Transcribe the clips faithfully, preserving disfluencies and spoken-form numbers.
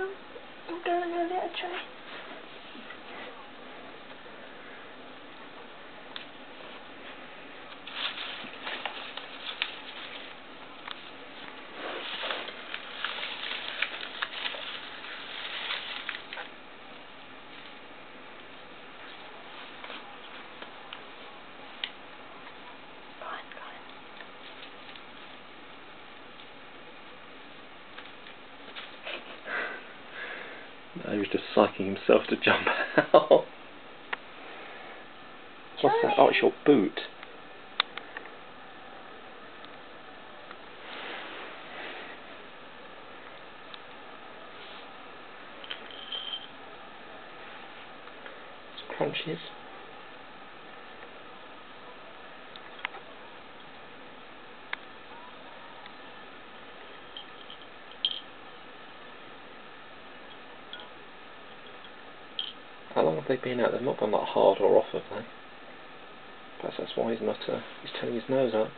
Come, I'm going to get a tray. No, he was just psyching himself to jump out. What's that? Oh, it's your boot. It's crunchies. How long have they been out? They've not gone that hard or off, have they? Perhaps that's why he's not, uh, he's turning his nose up.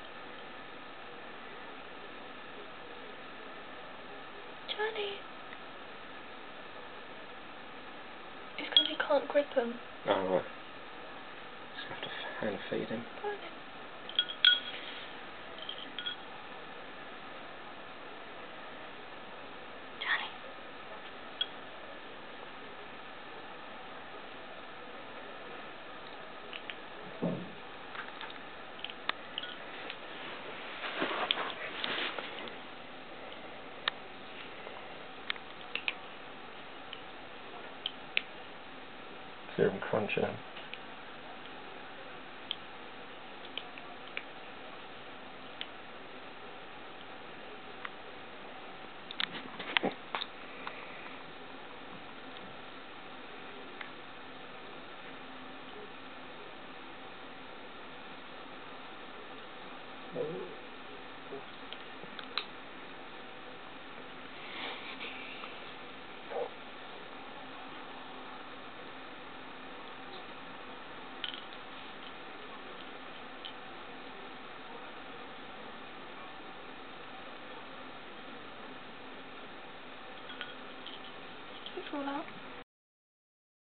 Johnny! It's because he can't grip him. Oh, right. Just have to hand feed him. Hear him crunching. It's all out.